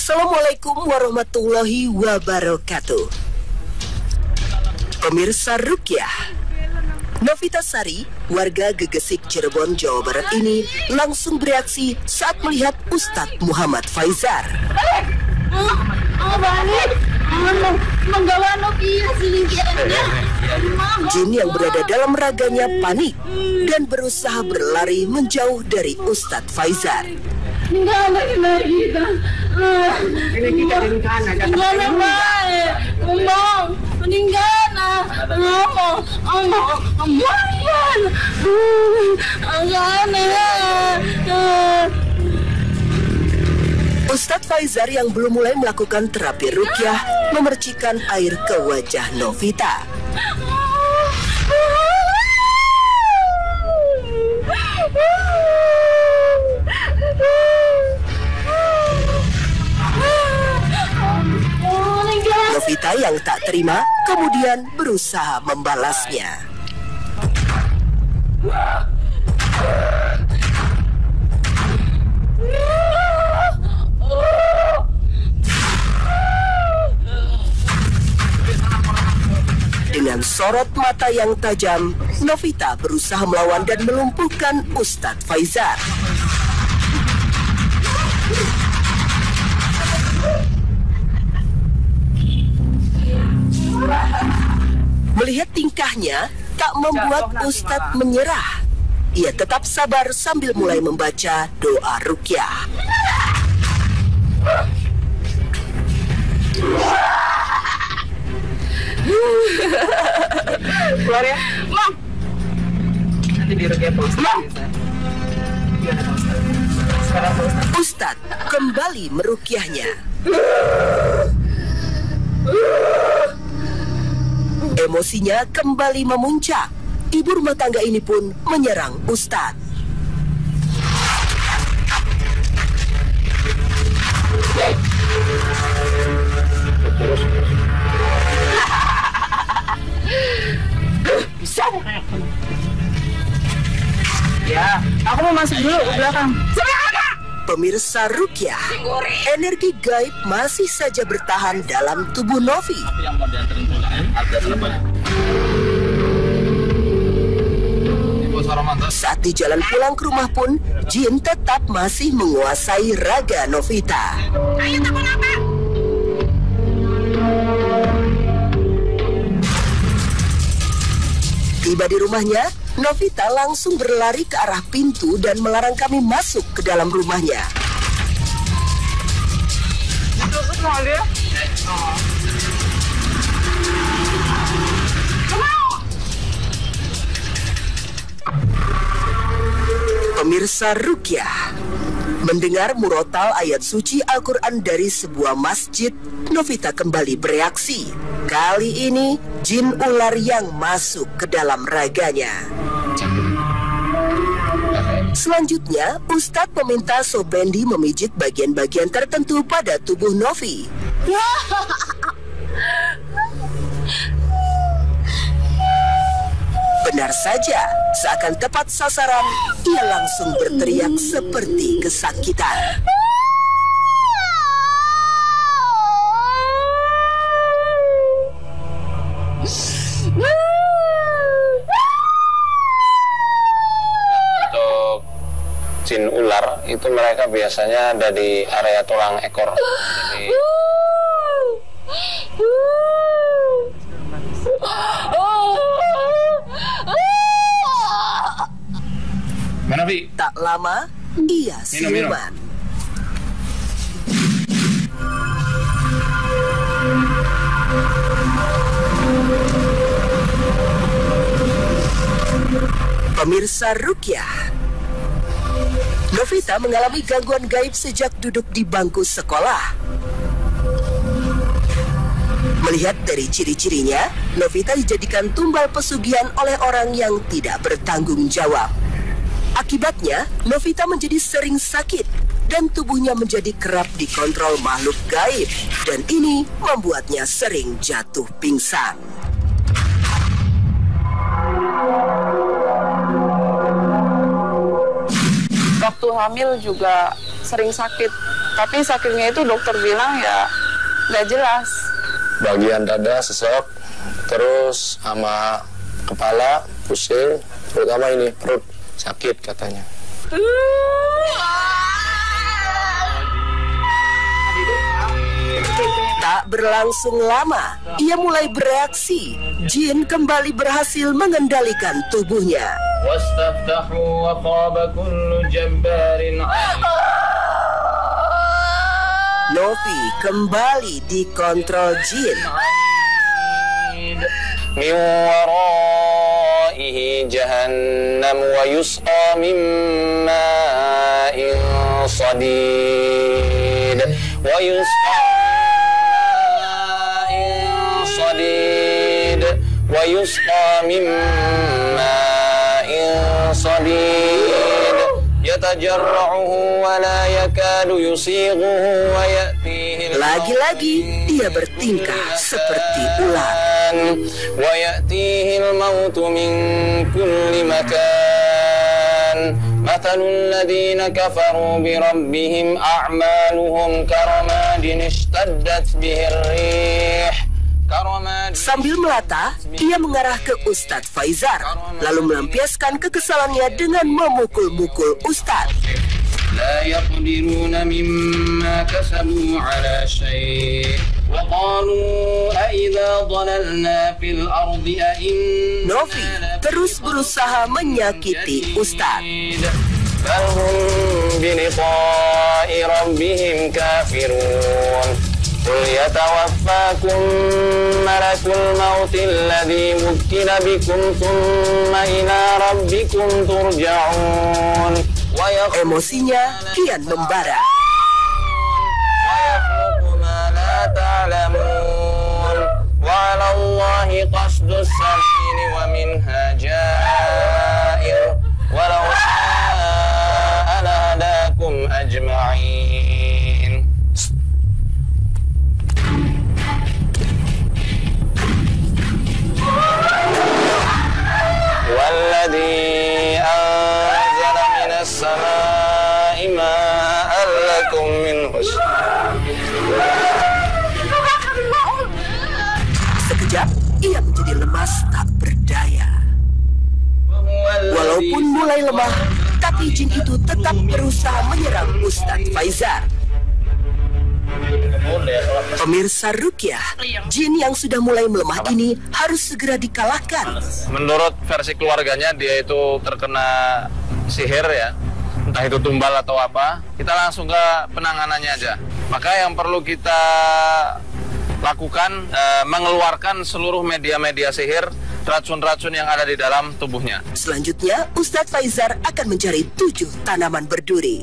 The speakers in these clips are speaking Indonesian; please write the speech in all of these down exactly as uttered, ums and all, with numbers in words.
Assalamualaikum warahmatullahi wabarakatuh. Pemirsa Rukyah, Novita Sari, warga Gegesik Cirebon, Jawa Barat ini langsung bereaksi saat melihat Ustadz Muhammad Faizar. Jin yang berada dalam raganya panik dan berusaha berlari menjauh dari Ustadz Faizar. Enggak, enggak kita. Ini kita ringkan aja. Enggak, enggak. Ngomong, meninggal nah. Ngomong, ngomong, ngomong. Enggak, Ustadz Faizar yang belum mulai melakukan terapi rukyah memercikan air ke wajah Novita. Novita yang tak terima kemudian berusaha membalasnya. Dengan sorot mata yang tajam, Novita berusaha melawan dan melumpuhkan Ustadz Faizar. Melihat tingkahnya tak membuat Ustadz menyerah. Ia tetap sabar sambil mulai membaca doa rukyah. keluar ya, Mam. Nanti di rukyah Pak Ustadz. Sekarang Pak Ustadz. Ustadz kembali merukyahnya. Emosinya kembali memuncak. Ibu rumah tangga ini pun menyerang Ustadz. Bisa. Ya, aku mau masuk dulu ke belakang. Pemirsa Rukyah, energi gaib masih saja bertahan dalam tubuh Novi. Saat di jalan pulang ke rumah pun, jin tetap masih menguasai raga Novita. Ayo telepon apa? Tiba di rumahnya, Novita langsung berlari ke arah pintu dan melarang kami masuk ke dalam rumahnya. Pemirsa Rukyah, mendengar murotal ayat suci Al-Quran dari sebuah masjid, Novita kembali bereaksi. Kali ini, jin ular yang masuk ke dalam raganya. Selanjutnya, Ustadz meminta Sobendi memijit bagian-bagian tertentu pada tubuh Novi. Benar saja, seakan tepat sasaran, ia langsung berteriak seperti kesakitan. Untuk jin ular itu mereka biasanya ada di area tulang ekor. Jadi mana, Vi? Tak lama, ia siluman. Pemirsa Rukyah, Novita mengalami gangguan gaib sejak duduk di bangku sekolah. Melihat dari ciri-cirinya, Novita dijadikan tumbal pesugihan oleh orang yang tidak bertanggung jawab. Akibatnya, Novita menjadi sering sakit dan tubuhnya menjadi kerap dikontrol makhluk gaib, dan ini membuatnya sering jatuh pingsan. Waktu hamil juga sering sakit, Tapi sakitnya itu dokter bilang ya nggak jelas. Bagian dada sesek, terus sama kepala pusing, terutama ini perut sakit katanya. Tak berlangsung lama, ia mulai bereaksi. Jin kembali berhasil mengendalikan tubuhnya. Novi kembali dikontrol jin. Min waraihi jahannam wa yusqa min ma'in sadid wa yusqa min sadid wa yusqa min ma'in sadid yatajarra'uhu wa la yakadu yusighuhu wa ya'tihi. Lagi-lagi dia bertingkah seperti ular. Wa ya'tihi al-mautu min kulli makan. Mathalul ladzina kafaru bi rabbihim a'maluhum karamadin ishtaddat bihi ar-rih. Sambil melata, ia mengarah ke Ustadz Faizar, lalu melampiaskan kekesalannya dengan memukul-mukul Ustadz. La yaqdiruna mimma kasabu ala syai' wa qalu a idza dhalalna fil ardi a inna. Novi terus berusaha menyakiti Ustadz. Bal hum bi liqa'i rabbihim kafirun. Qul yatawaffakum malakul mautil ladzi wukkila bikum thumma ila rabbikum turja'un. Emosinya kian membara. Wa yakhluqu ma la ta'lamun. Wa 'ala Allahi qasdus sabili wa minha ja'ir. Walau sya'a lahadakum ajma'in. Walladzi anzala minas samaa'i ma'an lakum minhu. Sekejap ia menjadi lemas tak berdaya. Walaupun mulai lemah, tapi jin itu tetap berusaha menyerang Ustadz Faizar. Pemirsa Rukyah, jin yang sudah mulai melemah ini harus segera dikalahkan. Menurut versi keluarganya, dia itu terkena sihir ya, entah itu tumbal atau apa. Kita langsung ke penanganannya aja. Maka yang perlu kita lakukan, e, mengeluarkan seluruh media-media sihir, racun-racun yang ada di dalam tubuhnya. Selanjutnya, Ustadz Faizar akan mencari tujuh tanaman berduri.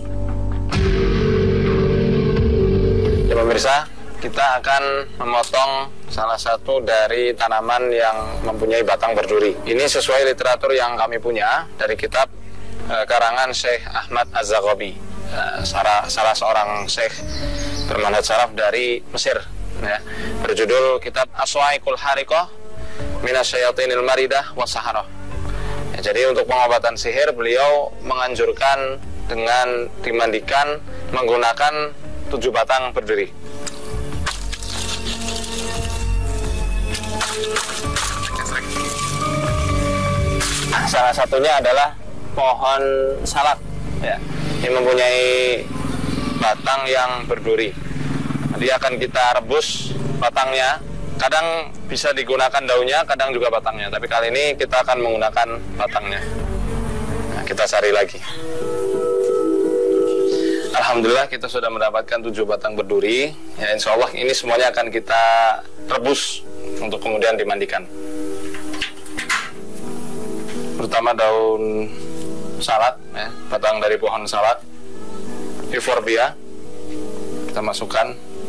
Ya pemirsa, kita akan memotong salah satu dari tanaman yang mempunyai batang berduri. Ini sesuai literatur yang kami punya dari kitab e, karangan Syekh Ahmad Az-Zaghabi, e, salah, salah seorang syekh bermanhaj salaf dari Mesir, ya, berjudul kitab Aswa'iqul Hariqah Minasyayatinil Maridah Wasaharah. Ya, jadi untuk pengobatan sihir beliau menganjurkan dengan dimandikan menggunakan tujuh batang berduri. Salah satunya adalah pohon salak, ya, yang mempunyai batang yang berduri. Dia akan kita rebus batangnya. Kadang bisa digunakan daunnya, kadang juga batangnya. Tapi kali ini kita akan menggunakan batangnya. Nah, kita cari lagi. Alhamdulillah kita sudah mendapatkan tujuh batang berduri. Ya, insya Allah ini semuanya akan kita rebus untuk kemudian dimandikan. Terutama daun salak, ya, batang dari pohon salak, Euphorbia, kita masukkan.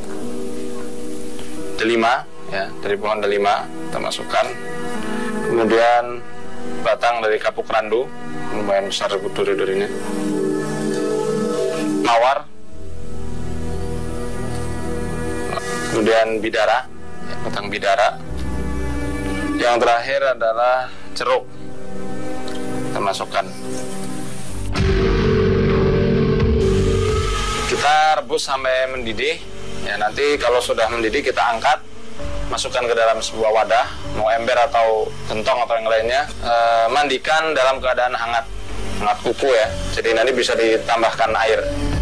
Delima, ya, dari pohon delima kita masukkan. Kemudian batang dari kapuk randu, lumayan besar duri-durinya. Mawar, kemudian bidara, ya, batang bidara. Yang terakhir adalah jeruk, kita masukkan. Kita Kita rebus sampai mendidih. Ya, nanti kalau sudah mendidih kita angkat, masukkan ke dalam sebuah wadah, mau ember atau gentong atau yang lainnya. E, mandikan dalam keadaan hangat, hangat kuku ya. Jadi nanti bisa ditambahkan air.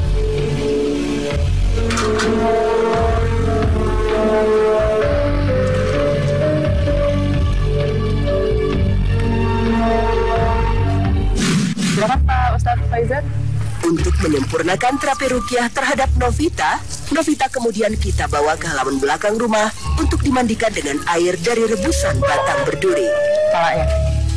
Silakan Pak Ustadz Faizan. Untuk menyempurnakan terapi ruqyah terhadap Novita, Novita kemudian kita bawa ke halaman belakang rumah untuk dimandikan dengan air dari rebusan batang berduri. Palanya.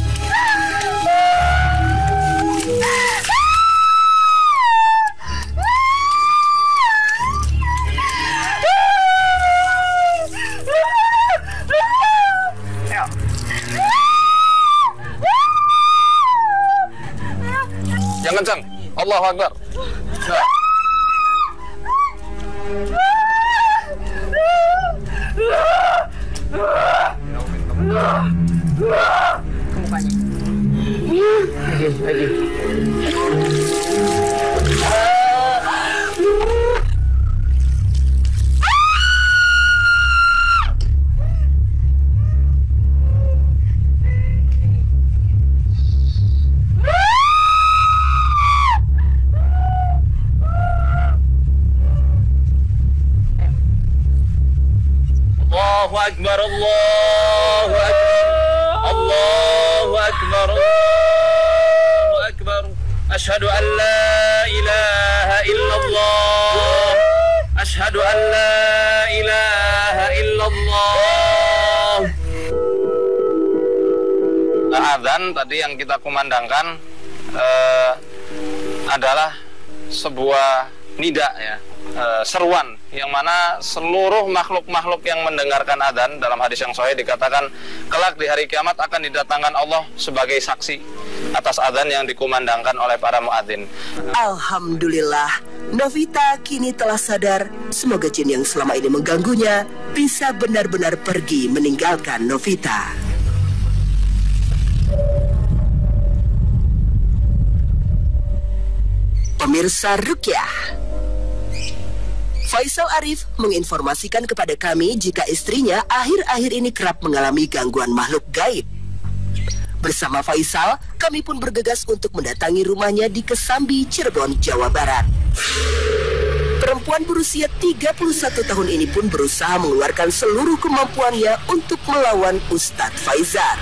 Jangan kencang. Allahu Akbar. Nah. Ke mukanya. Lagi, lagi. Allahu Akbar, Allahu Akbar, Allahu Akbar, Allahu Akbar. Asyhadu an la ilaha illallah, asyhadu an la ilaha illallah. Adzan tadi yang kita kumandangkan eh, adalah sebuah nida ya, eh, seruan yang mana seluruh makhluk-makhluk yang mendengarkan adzan dalam hadis yang sahih dikatakan kelak di hari kiamat akan didatangkan Allah sebagai saksi atas adzan yang dikumandangkan oleh para muadzin. Alhamdulillah, Novita kini telah sadar. Semoga jin yang selama ini mengganggunya bisa benar-benar pergi meninggalkan Novita. Pemirsa Ruqyah, Faisal Arif menginformasikan kepada kami jika istrinya akhir-akhir ini kerap mengalami gangguan makhluk gaib. Bersama Faisal, kami pun bergegas untuk mendatangi rumahnya di Kesambi, Cirebon, Jawa Barat. Perempuan berusia tiga puluh satu tahun ini pun berusaha mengeluarkan seluruh kemampuannya untuk melawan Ustadz Faizal.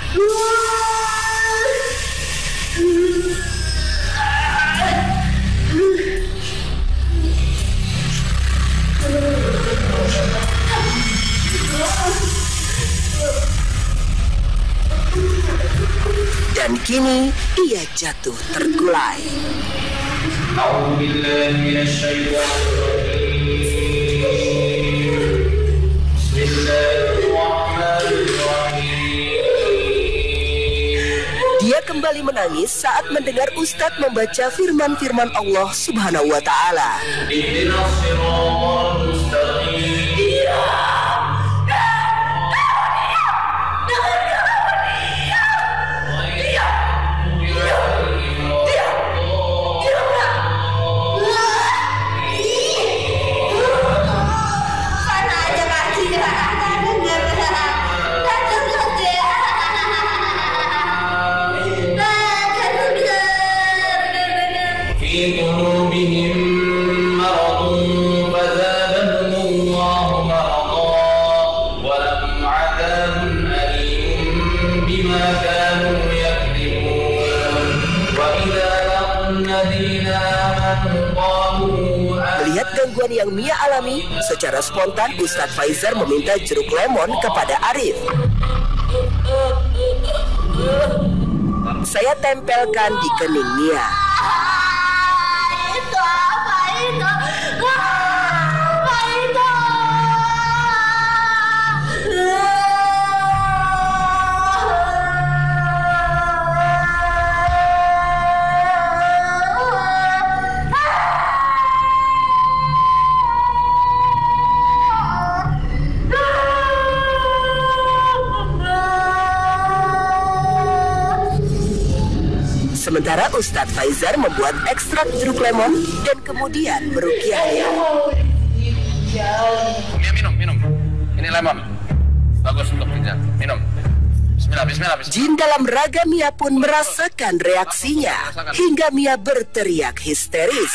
Dan kini ia jatuh terkulai. Dia kembali menangis saat mendengar Ustadz membaca firman-firman Allah Subhanahu wa Ta'ala. Melihat gangguan yang Mia alami, secara spontan Ustadz Faizal meminta jeruk lemon kepada Arif. Saya tempelkan di kening Mia. Itu apa itu? Apa itu? Sementara Ustadz Faizar membuat ekstrak jeruk lemon dan kemudian meruqyahnya. Ya, minum, minum. Ini lemon. Bagus untuk ginjal. Minum. Bismillah, bismillah, bismillah. Jin dalam raga Mia pun merasakan reaksinya hingga Mia berteriak histeris.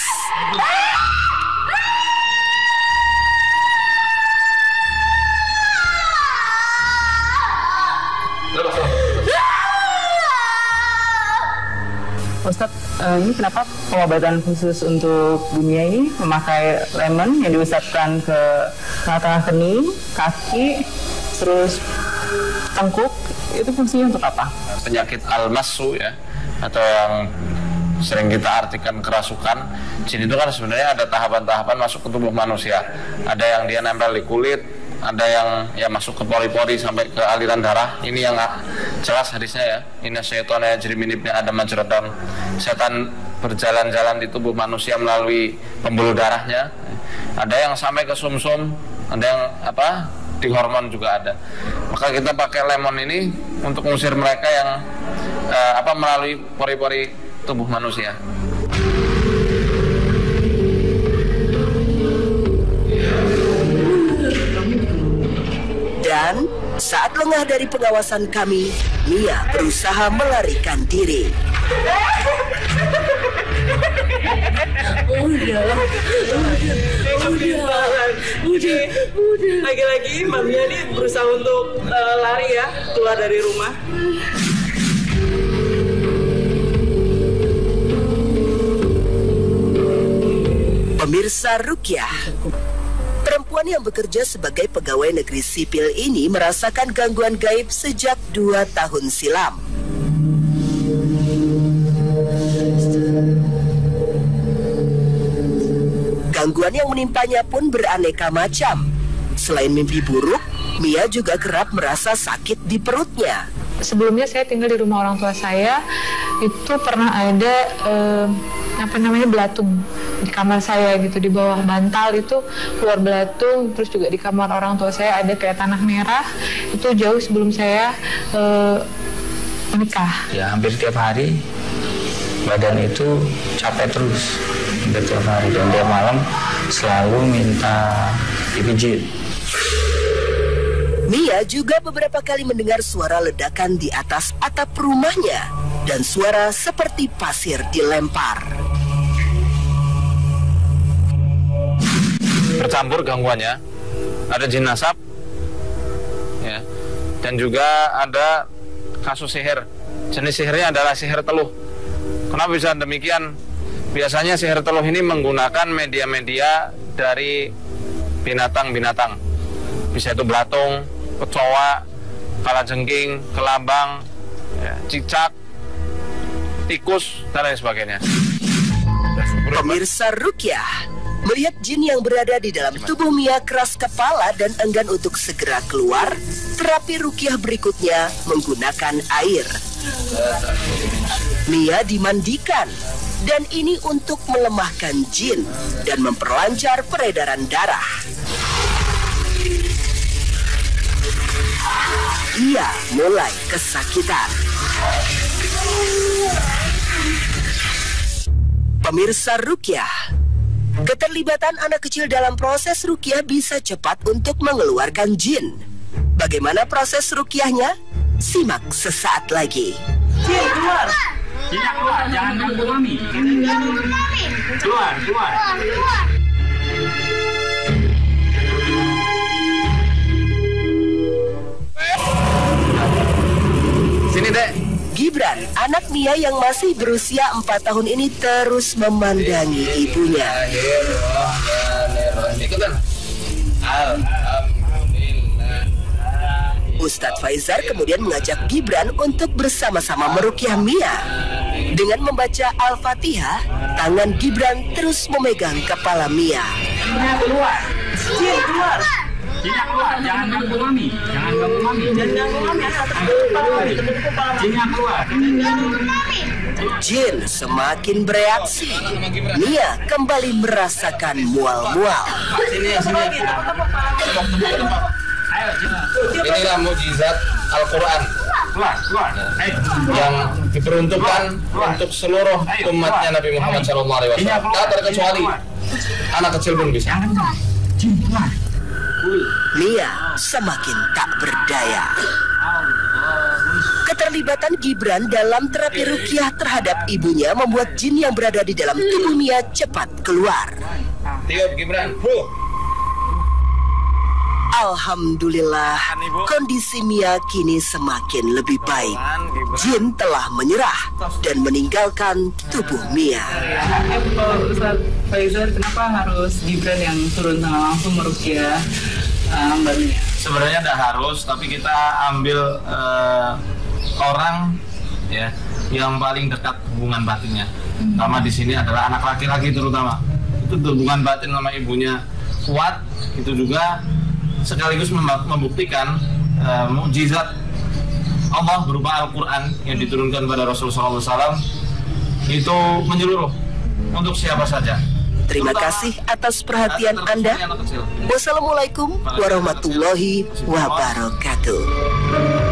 Ustadz, uh, ini kenapa pengobatan khusus untuk dunia ini memakai lemon yang diusapkan ke tengah-tengah kening, kaki, terus tengkuk, itu fungsinya untuk apa? Penyakit al-masu ya, atau yang sering kita artikan kerasukan. Jin itu kan sebenarnya ada tahapan-tahapan masuk ke tubuh manusia. Ada yang dia nempel di kulit, ada yang ya masuk ke pori-pori sampai ke aliran darah. Ini yang jelas hadisnya ya. Inna syaitana yajri min ibni Adam majrad dam. Setan berjalan-jalan di tubuh manusia melalui pembuluh darahnya. Ada yang sampai ke sumsum, ada yang apa? Di hormon juga ada. Maka kita pakai lemon ini untuk mengusir mereka yang eh, apa melalui pori-pori tubuh manusia. Dan saat lengah dari pengawasan kami, Mia berusaha melarikan diri. Udah, udah, udah, udah, udah. Lagi-lagi Mbak Mia nih berusaha untuk uh, lari ya, keluar dari rumah. Pemirsa Ruqyah, perempuan yang bekerja sebagai pegawai negeri sipil ini merasakan gangguan gaib sejak dua tahun silam. Gangguan yang menimpanya pun beraneka macam. Selain mimpi buruk, Mia juga kerap merasa sakit di perutnya. Sebelumnya saya tinggal di rumah orang tua saya, itu pernah ada eh, apa namanya belatung di kamar saya gitu, di bawah bantal itu keluar belatung. Terus juga di kamar orang tua saya ada kayak tanah merah, itu jauh sebelum saya eh, menikah. Ya hampir tiap hari badan itu capek terus, hampir tiap hari, dan tiap malam selalu minta dipijit. Mia juga beberapa kali mendengar suara ledakan di atas atap rumahnya dan suara seperti pasir dilempar. Bercampur gangguannya, ada jin nasab, ya, dan juga ada kasus sihir. Jenis sihirnya adalah sihir teluh. Kenapa bisa demikian? Biasanya sihir teluh ini menggunakan media-media dari binatang-binatang. Bisa itu belatung, kecoa, kalajengking, kelambang, ya, cicak, tikus, dan lain sebagainya. Pemirsa Ruqyah, melihat jin yang berada di dalam tubuh Mia keras kepala dan enggan untuk segera keluar, terapi Ruqyah berikutnya menggunakan air. Mia dimandikan, dan ini untuk melemahkan jin dan memperlancar peredaran darah. Ia mulai kesakitan. Pemirsa Ruqyah, keterlibatan anak kecil dalam proses Ruqyah bisa cepat untuk mengeluarkan jin. Bagaimana proses Ruqyahnya? Simak sesaat lagi. Jin keluar. Jin keluar, jangan ganggu mami. Keluar, keluar. Sini dek. Gibran, anak Mia yang masih berusia empat tahun ini terus memandangi ibunya. Ikutan. Ustadz Faizar kemudian mengajak Gibran untuk bersama-sama meruqyah Mia. Dengan membaca Al-Fatihah, tangan Gibran terus memegang kepala Mia. Jinnya keluar. Jin keluar. Jinnya keluar, jangan ganggu mami. Jangan ganggu mami. Jangan ganggu mami, asal tepuk kepala mami. Tepuk kepala mami. Jinnya keluar. Jin semakin bereaksi. Mia kembali merasakan mual-mual. Sini, sini. Inilah mukjizat Al-Quran. yang diperuntukkan untuk seluruh umatnya Nabi Muhammad shallallahu alaihi wasallam. Tak terkecuali anak kecil pun bisa. Mia semakin tak berdaya. Keterlibatan Gibran dalam terapi ruqyah terhadap ibunya membuat jin yang berada di dalam tubuh Mia cepat keluar. Tiup Gibran, bro. Alhamdulillah, kondisi Mia kini semakin lebih baik. Jin telah menyerah dan meninggalkan tubuh Mia. Kalau Ustaz Faizal, kenapa harus Gibran yang turun tangan langsung meruqyah uh, Mbak Mia? Sebenarnya tidak harus, tapi kita ambil uh, orang ya yang paling dekat hubungan batinnya. Sama di sini adalah anak laki-laki terutama. Itu hubungan batin sama ibunya kuat, itu juga sekaligus membuktikan uh, mukjizat Allah berupa Al-Quran yang diturunkan pada Rasulullah shallallahu alaihi wasallam itu menyeluruh untuk siapa saja. Terima kasih atas perhatian Anda. Wassalamualaikum warahmatullahi wabarakatuh.